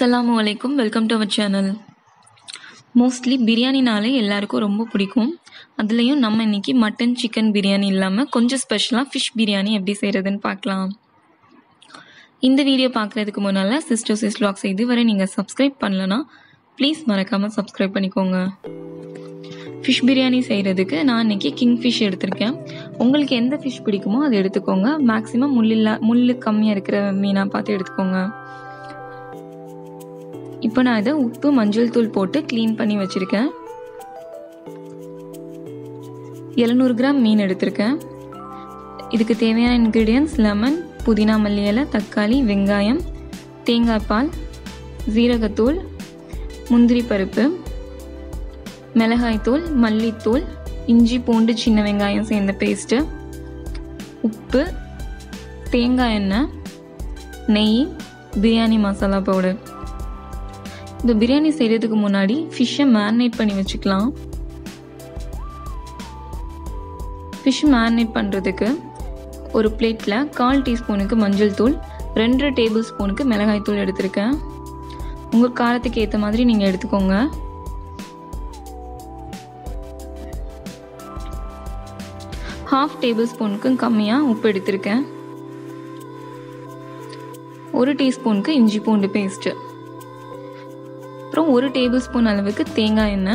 Assalamu alaikum, welcome to our channel. Mostly பிரியாணினாலே எல்லாருக்கும் ரொம்ப பிடிக்கும். அதுலயும் நம்ம இன்னைக்கு மட்டன் சிக்கன் பிரியாணி இல்லாம கொஞ்சம் ஸ்பெஷலா ஃபிஷ் பிரியாணி எப்படி செய்யறதுன்னு பார்க்கலாம். இந்த வீடியோ பார்க்கறதுக்கு முன்னால சிஸ்டர்ஸ் vlogs இதுவரை நீங்க சப்ஸ்கிரைப் பண்ணலனா ப்ளீஸ் மறக்காம சப்ஸ்கிரைப் பண்ணிக்கோங்க. ஃபிஷ் பிரியாணி செய்யறதுக்கு நான் இன்னைக்கு கிங் ஃபிஷ் எடுத்திருக்கேன். உங்களுக்கு எந்த ஃபிஷ் பிடிக்குமோ அதை எடுத்துக்கோங்க. மேக்ஸிமம் முள்ளு கம்மியா இருக்கிற மீனா பார்த்து எடுத்துக்கோங்க. இப்போ நான் இதை உப்பு மஞ்சள் தூள் போட்டு க்ளீன் பண்ணி வச்சிருக்கேன். 700 கிராம் மீன் எடுத்திருக்கேன். இதுக்கு தேவையான இன்கிரீடியன்ஸ் லெமன், புதினா மல்லி இலை, தக்காளி, வெங்காயம், தேங்காய் பால், ஜீரகத்தூள், முந்திரி பருப்பு, மிளகாய்த்தூள், மல்லித்தூள், இஞ்சி பூண்டு சின்ன வெங்காயம் சேர்ந்த பேஸ்ட்டு, உப்பு, தேங்காய் எண்ணெய், நெய், பிரியாணி மசாலா பவுடர். இந்த பிரியாணி செய்யறதுக்கு முன்னாடி ஃபிஷ்ஷை மேரினேட் பண்ணி வச்சுக்கலாம். ஃபிஷ் மேரினேட் பண்ணுறதுக்கு ஒரு பிளேட்டில் 1/4 டீஸ்பூனுக்கு மஞ்சள் தூள், 2 டேபிள் ஸ்பூனுக்கு மிளகாய் தூள் எடுத்திருக்கேன். உங்கள் காரத்துக்கு ஏற்ற மாதிரி நீங்கள் எடுத்துக்கோங்க. ½ டேபிள் ஸ்பூனுக்கு கம்மியாக உப்பு எடுத்திருக்கேன். 1 டீஸ்பூனுக்கு இஞ்சி பூண்டு பேஸ்ட்டு, அப்புறம் 1 டேபிள் ஸ்பூன் அளவுக்கு தேங்காய் எண்ணெய்.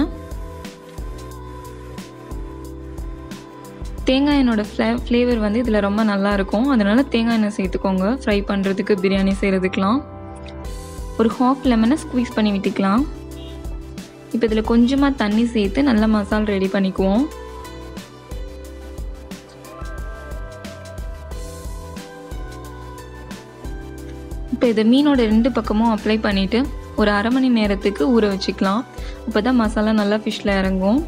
தேங்காய் எண்ணெயோட ஃப்ளேவர் வந்து இதில் ரொம்ப நல்லா இருக்கும். அதனால தேங்காய் எண்ணெய் சேர்த்துக்கோங்க ஃப்ரை பண்ணுறதுக்கு, பிரியாணி செய்கிறதுக்கெலாம். ஒரு ½ லெமனை ஸ்குவீஸ் பண்ணி விட்டுக்கலாம். இப்போ இதில் கொஞ்சமாக தண்ணி சேர்த்து நல்லா மசாலா ரெடி பண்ணிக்குவோம். இப்போ இதை மீனோட 2 பக்கமும் அப்ளை பண்ணிவிட்டு ஒரு 1/2 மணி நேரத்துக்கு ஊற வச்சுக்கலாம். அப்போ தான் மசாலா நல்லா ஃபிஷ்ல இறங்கும்.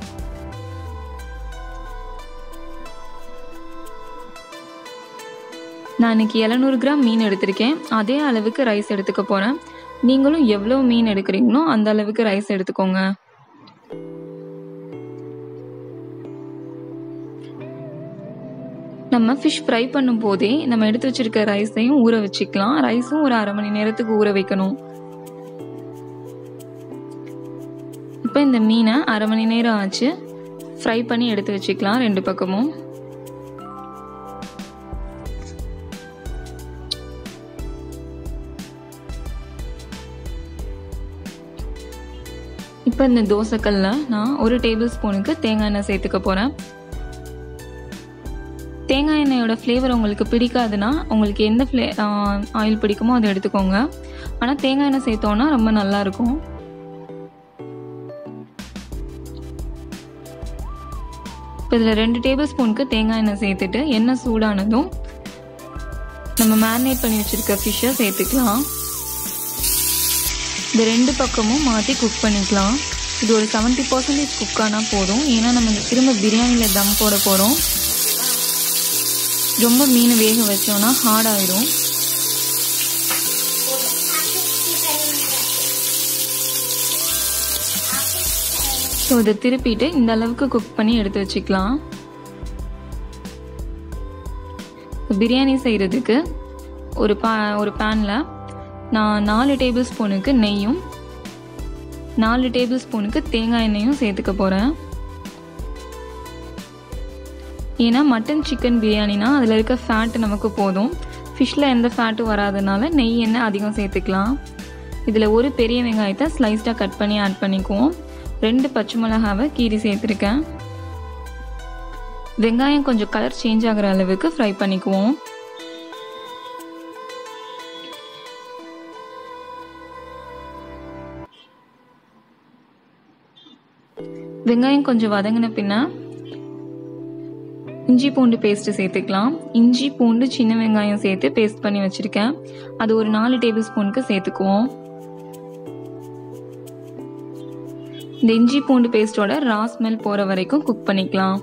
நான் இன்னைக்கு 700 கிராம் மீன் எடுத்திருக்கேன். அதே அளவுக்கு ரைஸ் எடுத்துக்க போகிறேன். நீங்களும் எவ்வளோ மீன் எடுக்கிறீங்களோ அந்த அளவுக்கு ரைஸ் எடுத்துக்கோங்க. நம்ம ஃபிஷ் ஃப்ரை பண்ணும் போதே நம்ம எடுத்து வச்சிருக்க ரைஸையும் ஊற வச்சுக்கலாம். ரைஸும் ஒரு 1/2 மணி நேரத்துக்கு ஊற வைக்கணும். இப்போ இந்த மீனை 1/2 மணி நேரம் ஆச்சு. ஃப்ரை பண்ணி எடுத்து வச்சுக்கலாம் 2 பக்கமும். இப்போ இந்த தோசைக்கல்ல நான் 1 டேபிள் ஸ்பூனுக்கு தேங்காய் எண்ணெய் சேர்த்துக்க போகிறேன். தேங்காய் எண்ணெயோட ஃப்ளேவர் உங்களுக்கு பிடிக்காதுன்னா உங்களுக்கு எந்த ஆயில் பிடிக்குமோ அதை எடுத்துக்கோங்க. ஆனால் தேங்காய் எண்ணெய் சேர்த்தோன்னா ரொம்ப நல்லா இருக்கும். இப்போ இதில் 2 டேபிள் ஸ்பூனுக்கு தேங்காய் எண்ணெய் சேர்த்துட்டு எண்ணெய் சூடானதும் நம்ம மேரினேட் பண்ணி வச்சிருக்க ஃபிஷ்ஷை சேர்த்துக்கலாம். இந்த 2 பக்கமும் மாற்றி குக் பண்ணிக்கலாம். இது ஒரு 70% குக் ஆனால் போதும். ஏன்னா நம்ம திரும்ப பிரியாணியில் தம் போட போகிறோம். ரொம்ப மீன் வேக வச்சோன்னா ஹார்ட் ஆயிடும். ஸோ இதை திருப்பிட்டு இந்த அளவுக்கு குக் பண்ணி எடுத்து வச்சுக்கலாம். பிரியாணி செய்கிறதுக்கு ஒரு பேனில் நான் 4 டேபிள் ஸ்பூனுக்கு நெய்யும் 4 டேபிள் ஸ்பூனுக்கு தேங்காய் எண்ணெயும் சேர்த்துக்க போகிறேன். ஏன்னா மட்டன் சிக்கன் பிரியாணினா அதில் இருக்க ஃபேட்டு நமக்கு போதும். ஃபிஷ்ஷில் எந்த ஃபேட்டும் வராதனால நெய் எண்ணெய் அதிகம் சேர்த்துக்கலாம். இதில் ஒரு பெரிய வெங்காயத்தை ஸ்லைஸ்டாக கட் பண்ணி ஆட் பண்ணிக்குவோம். 2 பச்சை மிளகாவை கீரி சேர்த்துருக்கேன். வெங்காயம் கொஞ்சம் கலர் சேஞ்ச் ஆகிற அளவுக்கு ஃப்ரை பண்ணிக்குவோம். வெங்காயம் கொஞ்சம் வதங்கின பின்ன இஞ்சி பூண்டு பேஸ்ட் சேர்த்துக்கலாம். இஞ்சி பூண்டு சின்ன வெங்காயம் சேர்த்து பேஸ்ட் பண்ணி வச்சிருக்கேன். அது ஒரு 4 டேபிள் ஸ்பூனுக்கு சேர்த்துக்குவோம். இந்த இஞ்சி பூண்டு பேஸ்டோட ரா ஸ்மெல் போற வரைக்கும் குக் பண்ணிக்கலாம்.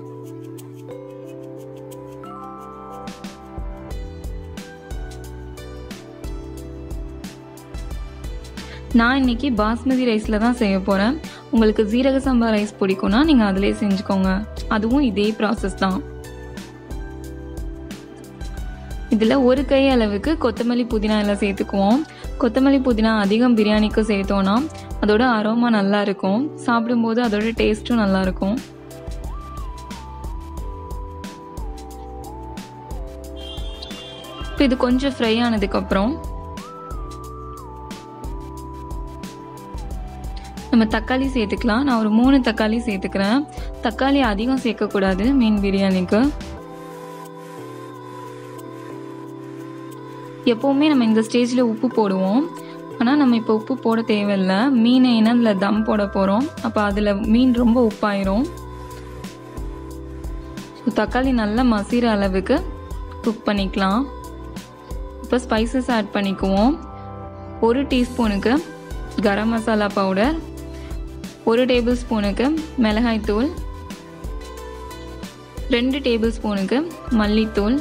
நான் இன்னைக்கு பாஸ்மதி ரைஸ்ல தான் செய்ய போறேன். உங்களுக்கு ஜீரக சம்பா ரைஸ் பிடிக்கும்னா நீங்க அதிலே செஞ்சுக்கோங்க. அதுவும் இதே ப்ராசஸ் தான். இதில் 1 கை அளவுக்கு கொத்தமல்லி புதினா எல்லாம் சேர்த்துக்குவோம். கொத்தமல்லி புதினா அதிகம் பிரியாணிக்கு சேர்த்தோன்னா அதோட அரோமா நல்லா இருக்கும், சாப்பிடும்போது அதோட டேஸ்ட்டும் நல்லா இருக்கும். இப்போ இது கொஞ்சம் ஃப்ரை ஆனதுக்கப்புறம் நம்ம தக்காளி சேர்த்துக்கலாம். நான் ஒரு 3 தக்காளி சேர்த்துக்கிறேன். தக்காளி அதிகம் சேர்க்கக்கூடாது மீன் பிரியாணிக்கு. எப்போவுமே நம்ம இந்த ஸ்டேஜில் உப்பு போடுவோம், ஆனால் நம்ம இப்போ உப்பு போட தேவையில்லை. மீனை ஏன்னா அதில் தம் போட போகிறோம், அப்போ அதில் மீன் ரொம்ப உப்பாயிரும். தக்காளி நல்லா மசிற அளவுக்கு குக் பண்ணிக்கலாம். இப்போ ஸ்பைசஸ் ஆட் பண்ணிக்குவோம். 1 டீஸ்பூனுக்கு கரம் மசாலா பவுடர், 1 டேபிள் ஸ்பூனுக்கு மிளகாய்த்தூள், 2 டேபிள் ஸ்பூனுக்கு மல்லித்தூள்,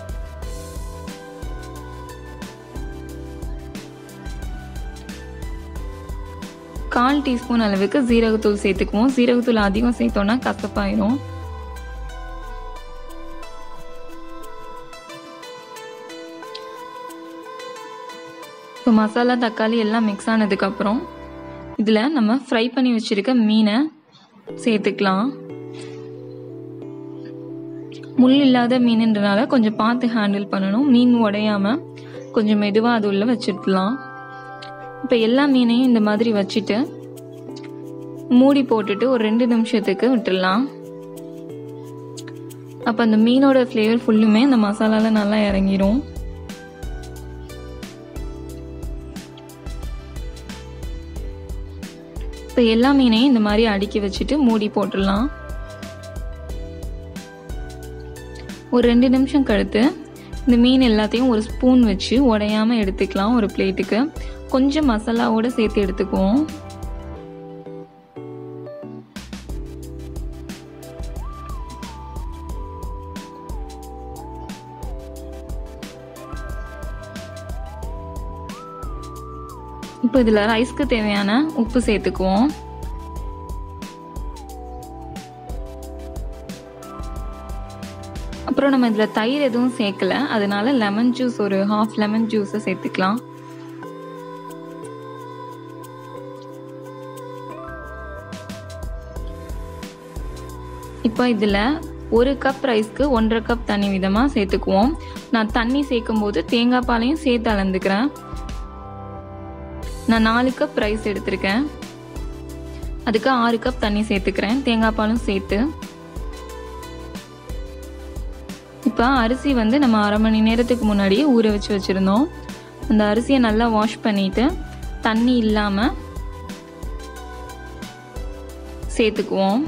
1/4 டீஸ்பூன் அளவுக்கு ஜீரகத்தூள் சேர்த்துக்குவோம். ஜீரகத்தூள் அதிகம் சேர்த்தோன்னா கசப்பாயிரும். இப்போ மசாலா தக்காளி எல்லாம் மிக்ஸ் ஆனதுக்கப்புறம் இதில் நம்ம ஃப்ரை பண்ணி வச்சுருக்க மீனை சேர்த்துக்கலாம். முள் இல்லாத மீனுன்றனால கொஞ்சம் பார்த்து ஹேண்டில் பண்ணணும். மீன் உடையாமல் கொஞ்சம் மெதுவாக அது உள்ள வச்சுக்கலாம். இப்போ எல்லா மீனையும் இந்த மாதிரி வச்சுட்டு மூடி போட்டுட்டு ஒரு 2 நிமிஷத்துக்கு விட்டுடலாம். அப்போ அந்த மீனோட ஃப்ளேவர் ஃபுல்லுமே அந்த மசாலாவில் நல்லா இறங்கிடும். இப்போ எல்லா மீனையும் இந்த மாதிரி அடுக்கி வச்சுட்டு மூடி போட்டுடலாம். ஒரு 2 நிமிஷம் கழித்து இந்த மீன் எல்லாத்தையும் ஒரு ஸ்பூன் வச்சு உடையாமல் எடுத்துக்கலாம். ஒரு பிளேட்டுக்கு கொஞ்சம் மசாலாவோடு சேர்த்து எடுத்துக்குவோம். இப்போ இதில் ரைஸ்க்கு தேவையான உப்பு சேர்த்துக்குவோம். அப்புறம் நம்ம இதில் தயிர் எதுவும் சேர்க்கல, அதனால லெமன் ஜூஸ் ஒரு 1/2 லெமன் ஜூஸை சேர்த்துக்கலாம். இப்போ இதில் 1 கப் ரைஸ்க்கு 1/2 கப் தண்ணி விதமாக சேர்த்துக்குவோம். நான் தண்ணி சேர்க்கும் போது தேங்காய் பாலையும் சேர்த்து அளந்துக்கிறேன். நான் 4 கப் ரைஸ் எடுத்திருக்கேன், அதுக்கு 6 கப் தண்ணி சேர்த்துக்கிறேன், தேங்காய் பாலும் சேர்த்து. இப்போ அரிசி வந்து நம்ம 1/2 மணி நேரத்துக்கு முன்னாடியே ஊற வச்சு வச்சுருந்தோம். அந்த அரிசியை நல்லா வாஷ் பண்ணிவிட்டு தண்ணி இல்லாமல் சேர்த்துக்குவோம்.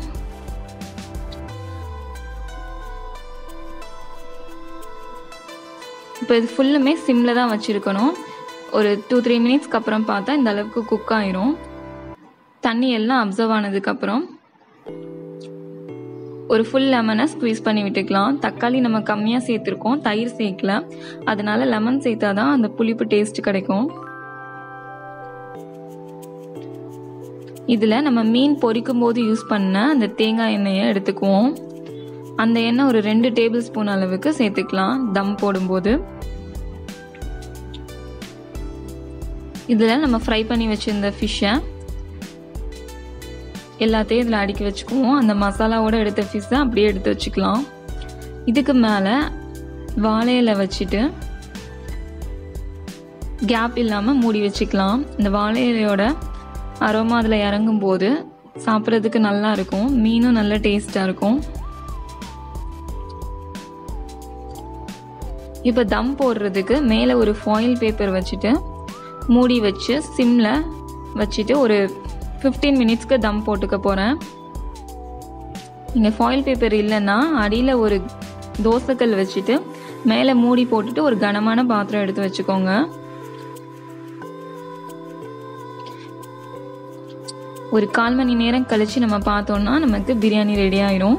இப்போ இது ஃபுல்லுமே சிம்மில் தான் வச்சுருக்கணும். ஒரு 2-3 மினிட்ஸ்க்கு அப்புறம் பார்த்தா இந்த அளவுக்கு குக் ஆயிரும். தண்ணி எல்லாம் அப்சர்வ் ஆனதுக்கப்புறம் ஒரு ஃபுல் லெமனை ஸ்குவீஸ் பண்ணி விட்டுக்கலாம். தக்காளி நம்ம கம்மியாக சேர்த்துருக்கோம், தயிர் சேர்க்கல, அதனால லெமன் சேர்த்தாதான் அந்த புளிப்பு டேஸ்ட் கிடைக்கும். இதில் நம்ம மீன் பொரிக்கும் போது யூஸ் பண்ண அந்த தேங்காய் எண்ணெயை எடுத்துக்குவோம். அந்த எண்ணெய் ஒரு 2 டேபிள் ஸ்பூன் அளவுக்கு சேர்த்துக்கலாம் தம் போடும்போது. இதில் நம்ம ஃப்ரை பண்ணி வச்சுருந்த ஃபிஷ்ஷை எல்லாத்தையும் இதில் அடுக்கி வச்சுக்குவோம். அந்த மசாலாவோடு எடுத்த ஃபிஷ்ஷை அப்படியே எடுத்து வச்சுக்கலாம். இதுக்கு மேலே வாழை இலை வச்சுட்டு கேப் இல்லாமல் மூடி வச்சுக்கலாம். இந்த வாழை இலையோட அரோமா அதில் இறங்கும் போது சாப்பிட்றதுக்கு நல்லா இருக்கும், மீனும் நல்ல டேஸ்ட்டாக இருக்கும். இப்போ தம் போடுறதுக்கு மேலே ஒரு ஃபாயில் பேப்பர் வச்சுட்டு மூடி வச்சு சிம்மில் வச்சுட்டு ஒரு 15 மினிட்ஸ்க்கு தம் போட்டுக்க போகிறேன். நீங்கள் ஃபாயில் பேப்பர் இல்லைன்னா அடியில் ஒரு தோசைக்கல் வச்சுட்டு மேலே மூடி போட்டுட்டு ஒரு கனமான பாத்திரம் எடுத்து வச்சுக்கோங்க. ஒரு 1/4 மணி நேரம் கழித்து நம்ம பார்த்தோம்னா நமக்கு பிரியாணி ரெடி ஆயிரும்.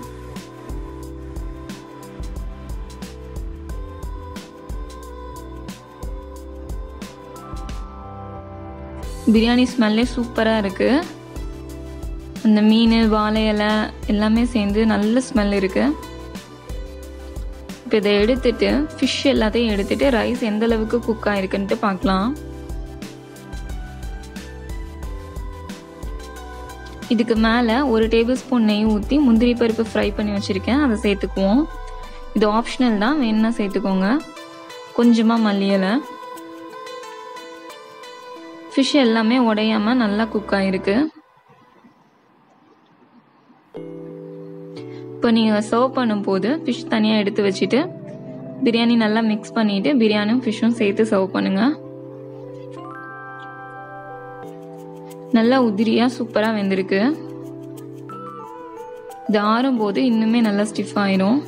பிரியாணி ஸ்மெல்லே சூப்பராக இருக்குது. அந்த மீன் வாழை இலை எல்லாமே சேர்ந்து நல்ல ஸ்மெல் இருக்குது. இப்போ இதை எடுத்துட்டு ஃபிஷ் எல்லாத்தையும் எடுத்துட்டு ரைஸ் எந்த அளவுக்கு குக் ஆகிருக்குன்ட்டு பார்க்கலாம். இதுக்கு மேலே 1 டேபிள் ஸ்பூன் நெய் ஊற்றி முந்திரி பருப்பு ஃப்ரை பண்ணி வச்சுருக்கேன், அதை சேர்த்துக்குவோம். இது ஆப்ஷனல் தான், வேணும்னா சேர்த்துக்கோங்க. கொஞ்சமாக மல்லி இலை. ஃபிஷ் எல்லாமே உடையாமல் நல்லா குக் ஆகிருக்கு. இப்போ நீங்கள் சர்வ் பண்ணும்போது ஃபிஷ் தனியாக எடுத்து வச்சுட்டு பிரியாணி நல்லா மிக்ஸ் பண்ணிவிட்டு பிரியாணியும் ஃபிஷ்ஷும் சேர்த்து சர்வ் பண்ணுங்கள். நல்லா உதிரியாக சூப்பராக வெந்திருக்கு. இது ஆறும்போது இன்னுமே நல்லா ஸ்டிஃப் ஆயிடும்.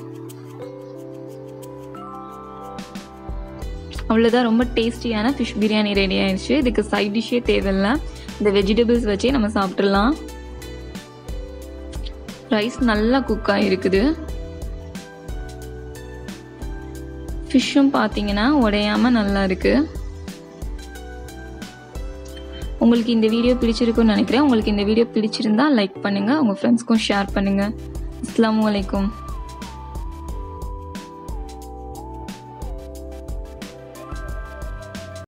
அவ்வளோதான், ரொம்ப டேஸ்டியான ஃபிஷ் பிரியாணி ரெடி ஆயிடுச்சு. இதுக்கு சைட் டிஷ்ஷே தேவையில்லை, இந்த வெஜிடபிள்ஸ் வச்சே நம்ம சாப்பிட்றலாம். ரைஸ் நல்லா குக் ஆகிருக்குது. ஃபிஷ்ஷும் பார்த்தீங்கன்னா உடையாமல் நல்லா இருக்குது. உங்களுக்கு இந்த வீடியோ பிடிச்சிருக்குன்னு நினைக்கிறேன். உங்களுக்கு இந்த வீடியோ பிடிச்சிருந்தா லைக் பண்ணுங்கள், உங்கள் ஃப்ரெண்ட்ஸ்க்கும் ஷேர் பண்ணுங்கள். அஸ்ஸலாமு அலைக்கும்.